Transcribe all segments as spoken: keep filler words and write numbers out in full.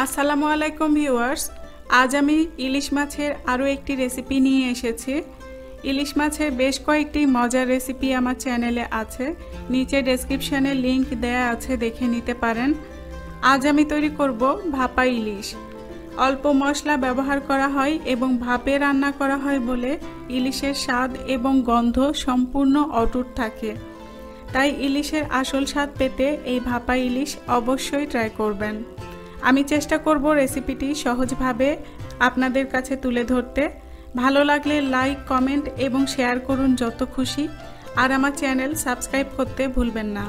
আসসালামু আলাইকুম ভিউয়ার্স, আজ আমি ইলিশ মাছের আরও একটি রেসিপি নিয়ে এসেছি। ইলিশ মাছের বেশ কয়েকটি মজার রেসিপি আমার চ্যানেলে আছে, নিচে ডেসক্রিপশানে লিংক দেয়া আছে, দেখে নিতে পারেন। আজ আমি তৈরি করব ভাপা ইলিশ। অল্প মশলা ব্যবহার করা হয় এবং ভাপে রান্না করা হয় বলে ইলিশের স্বাদ এবং গন্ধ সম্পূর্ণ অটুট থাকে। তাই ইলিশের আসল স্বাদ পেতে এই ভাপা ইলিশ অবশ্যই ট্রাই করবেন। আমি চেষ্টা করব রেসিপিটি সহজভাবে আপনাদের কাছে তুলে ধরতে। ভালো লাগলে লাইক, কমেন্ট এবং শেয়ার করুন যত খুশি। আর আমার চ্যানেল সাবস্ক্রাইব করতে ভুলবেন না।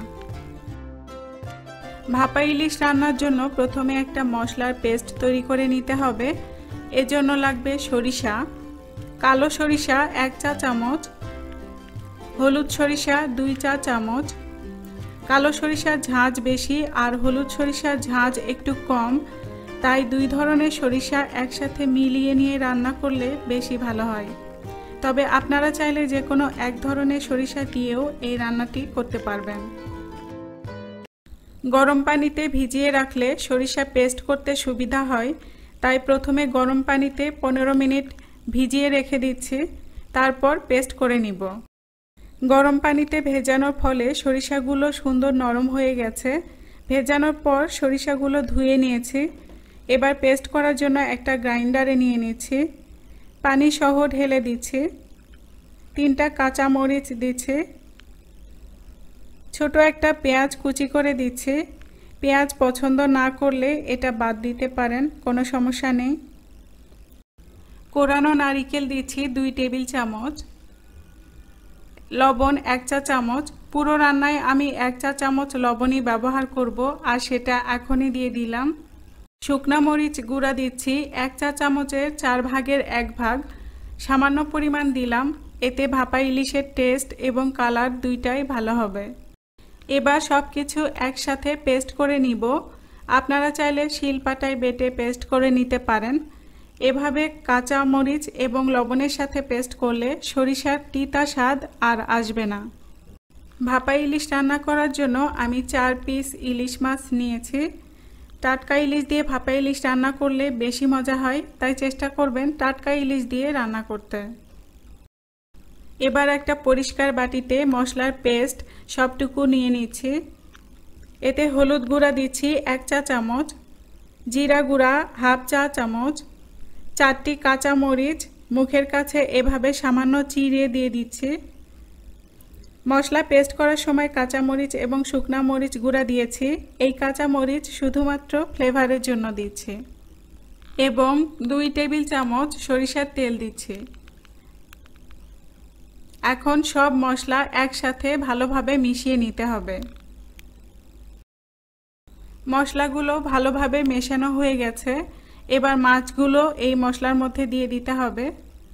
ভাপা ইলিশ রান্নার জন্য প্রথমে একটা মশলার পেস্ট তৈরি করে নিতে হবে। এজন্য লাগবে সরিষা, কালো সরিষা এক চা চামচ, হলুদ সরিষা দুই চা চামচ। কালো সরিষার ঝাঁঝ বেশি আর হলুদ সরিষার ঝাঁঝ একটু কম, তাই দুই ধরনের সরিষা একসাথে মিলিয়ে নিয়ে রান্না করলে বেশি ভালো হয়। তবে আপনারা চাইলে যে কোনো এক ধরনের সরিষা দিয়েও এই রান্নাটি করতে পারবেন। গরম পানিতে ভিজিয়ে রাখলে সরিষা পেস্ট করতে সুবিধা হয়, তাই প্রথমে গরম পানিতে পনেরো মিনিট ভিজিয়ে রেখে দিচ্ছি, তারপর পেস্ট করে নিব। গরম পানিতে ভেজানোর ফলে সরিষাগুলো সুন্দর নরম হয়ে গেছে। ভেজানোর পর সরিষাগুলো ধুয়ে নিয়েছি। এবার পেস্ট করার জন্য একটা গ্রাইন্ডারে নিয়ে নিচ্ছি। পানি সহ ঢেলে দিচ্ছি। তিনটা কাঁচা মরিচ দিচ্ছি। ছোট একটা পেঁয়াজ কুচি করে দিচ্ছি। পেঁয়াজ পছন্দ না করলে এটা বাদ দিতে পারেন, কোনো সমস্যা নেই। কোরানো নারিকেল দিচ্ছি দুই টেবিল চামচ। লবণ এক চা চামচ। পুরো রান্নায় আমি এক চা চামচ লবণই ব্যবহার করব, আর সেটা এখনই দিয়ে দিলাম। শুকনা মরিচ গুঁড়া দিচ্ছি এক চা চামচের চার ভাগের এক ভাগ, সামান্য পরিমাণ দিলাম। এতে ভাপা ইলিশের টেস্ট এবং কালার দুইটাই ভালো হবে। এবার সব কিছু একসাথে পেস্ট করে নিব। আপনারা চাইলে শিলপাটায় বেটে পেস্ট করে নিতে পারেন। এভাবে কাঁচা মরিচ এবং লবণের সাথে পেস্ট করলে সরিষার তিতা স্বাদ আর আসবে না। ভাপা ইলিশ রান্না করার জন্য আমি চার পিস ইলিশ মাছ নিয়েছি। টাটকা ইলিশ দিয়ে ভাপা ইলিশ রান্না করলে বেশি মজা হয়, তাই চেষ্টা করবেন টাটকা ইলিশ দিয়ে রান্না করতে। এবার একটা পরিষ্কার বাটিতে মশলার পেস্ট সবটুকু নিয়ে নিচ্ছি। এতে হলুদ গুঁড়া দিচ্ছি এক চা চামচ, জিরা গুঁড়া হাফ চা চামচ, চারটি কাঁচা মরিচ মুখের কাছে এভাবে সামান্য চিড়িয়ে দিয়ে দিচ্ছি। মশলা পেস্ট করার সময় কাঁচা মরিচ এবং শুকনা মরিচ গুঁড়া দিয়েছি। এই কাঁচা মরিচ শুধুমাত্র ফ্লেভারের জন্য দিচ্ছি। এবং দুই টেবিল চামচ সরিষার তেল দিচ্ছি। এখন সব মশলা একসাথে ভালোভাবে মিশিয়ে নিতে হবে। মশলাগুলো ভালোভাবে মেশানো হয়ে গেছে। এবার মাছগুলো এই মশলার মধ্যে দিয়ে দিতে হবে।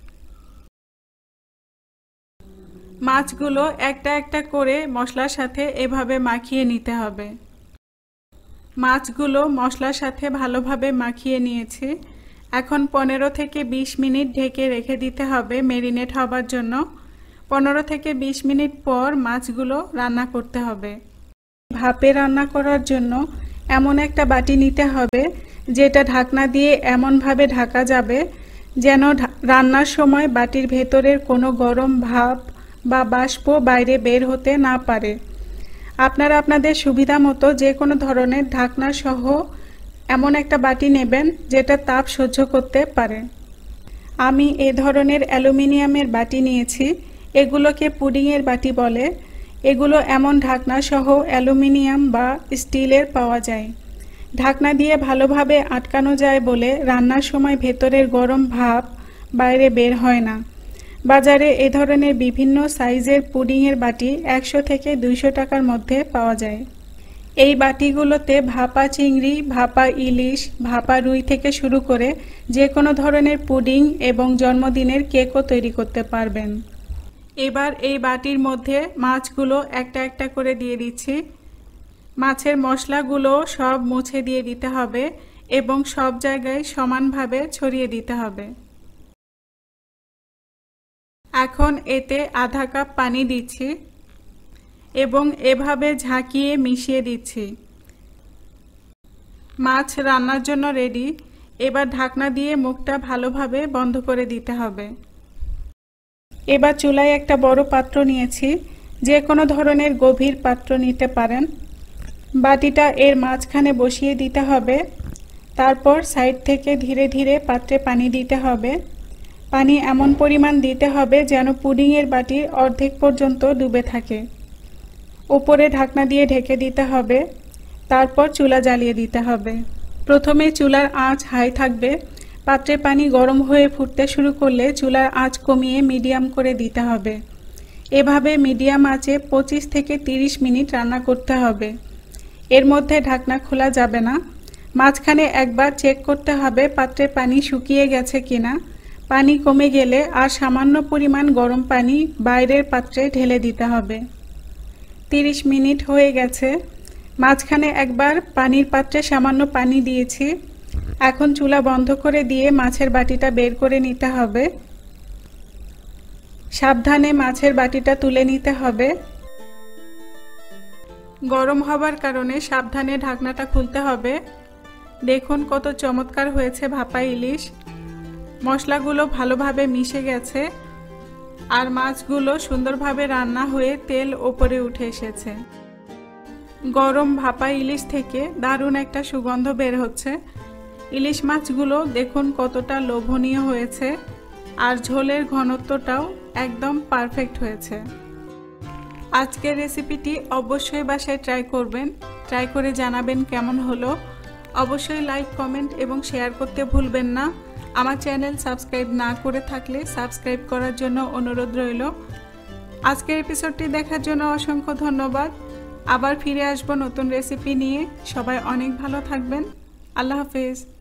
মাছগুলো একটা একটা করে মশলার সাথে এভাবে মাখিয়ে নিতে হবে। মাছগুলো মশলার সাথে ভালোভাবে মাখিয়ে নিয়েছি। এখন পনেরো থেকে বিশ মিনিট ঢেকে রেখে দিতে হবে ম্যারিনেট হবার জন্য। পনেরো থেকে বিশ মিনিট পর মাছগুলো রান্না করতে হবে। ভাপে রান্না করার জন্য এমন একটা বাটি নিতে হবে যেটা ঢাকনা দিয়ে এমনভাবে ঢাকা যাবে যেন রান্নার সময় বাটির ভেতরের কোনো গরম ভাপ বা বাষ্প বাইরে বের হতে না পারে। আপনারা আপনাদের সুবিধা মতো যে কোনো ধরনের ঢাকনা সহ এমন একটা বাটি নেবেন যেটা তাপ সহ্য করতে পারে। আমি এ ধরনের অ্যালুমিনিয়ামের বাটি নিয়েছি। এগুলোকে পুডিংয়ের বাটি বলে। এগুলো এমন ঢাকনা সহ অ্যালুমিনিয়াম বা স্টিলের পাওয়া যায়। ঢাকনা দিয়ে ভালোভাবে আটকানো যায় বলে রান্নার সময় ভেতরের গরম ভাপ বাইরে বের হয় না। বাজারে এ ধরনের বিভিন্ন সাইজের পুডিংয়ের বাটি একশো থেকে দুইশো টাকার মধ্যে পাওয়া যায়। এই বাটিগুলোতে ভাপা চিংড়ি, ভাপা ইলিশ, ভাপা রুই থেকে শুরু করে যে কোনো ধরনের পুডিং এবং জন্মদিনের কেকও তৈরি করতে পারবেন। এবার এই বাটির মধ্যে মাছগুলো একটা একটা করে দিয়ে দিচ্ছি। মাছের মশলাগুলো সব মুছে দিয়ে দিতে হবে এবং সব জায়গায় সমানভাবে ছড়িয়ে দিতে হবে। এখন এতে আধা কাপ পানি দিচ্ছি এবং এভাবে ঝাঁকিয়ে মিশিয়ে দিচ্ছি। মাছ রান্নার জন্য রেডি। এবার ঢাকনা দিয়ে মুখটা ভালোভাবে বন্ধ করে দিতে হবে। এবার চুলায় একটা বড় পাত্র নিয়েছি, যে কোনো ধরনের গভীর পাত্র নিতে পারেন। বাটিটা এর মাঝখানে বসিয়ে দিতে হবে। তারপর সাইড থেকে ধীরে ধীরে পাত্রে পানি দিতে হবে। পানি এমন পরিমাণ দিতে হবে যেন পুডিংয়ের বাটির অর্ধেক পর্যন্ত ডুবে থাকে। উপরে ঢাকনা দিয়ে ঢেকে দিতে হবে। তারপর চুলা জ্বালিয়ে দিতে হবে। প্রথমে চুলার আঁচ হাই থাকবে। পাত্রে পানি গরম হয়ে ফুটতে শুরু করলে চুলার আঁচ কমিয়ে মিডিয়াম করে দিতে হবে। এভাবে মিডিয়াম আঁচে পঁচিশ থেকে তিরিশ মিনিট রান্না করতে হবে। এর মধ্যে ঢাকনা খোলা যাবে না। মাঝখানে একবার চেক করতে হবে পাত্রে পানি শুকিয়ে গেছে কিনা। পানি কমে গেলে আর সামান্য পরিমাণ গরম পানি বাইরের পাত্রে ঢেলে দিতে হবে। তিরিশ মিনিট হয়ে গেছে। মাঝখানে একবার পানির পাত্রে সামান্য পানি দিয়েছি। এখন চুলা বন্ধ করে দিয়ে মাছের বাটিটা বের করে নিতে হবে। সাবধানে মাছের বাটিটা তুলে নিতে হবে। গরম হবার কারণে সাবধানে ঢাকনাটা খুলতে হবে। দেখুন কত চমৎকার হয়েছে ভাপা ইলিশ। মশলাগুলো ভালোভাবে মিশে গেছে আর মাছগুলো সুন্দরভাবে রান্না হয়ে তেল ওপরে উঠে এসেছে। গরম ভাপা ইলিশ থেকে দারুণ একটা সুগন্ধ বের হচ্ছে। ইলিশ মাছগুলো দেখুন কতটা লোভনীয় হয়েছে আর ঝোলের ঘনত্বটাও একদম পারফেক্ট হয়েছে। আজকের রেসিপিটি অবশ্যই বাসায় ট্রাই করবেন। ট্রাই করে জানাবেন কেমন হলো। অবশ্যই লাইক, কমেন্ট এবং শেয়ার করতে ভুলবেন না। আমার চ্যানেল সাবস্ক্রাইব না করে থাকলে সাবস্ক্রাইব করার জন্য অনুরোধ রইল। আজকের এপিসোডটি দেখার জন্য অসংখ্য ধন্যবাদ। আবার ফিরে আসবো নতুন রেসিপি নিয়ে। সবাই অনেক ভালো থাকবেন। আল্লাহ হাফেজ।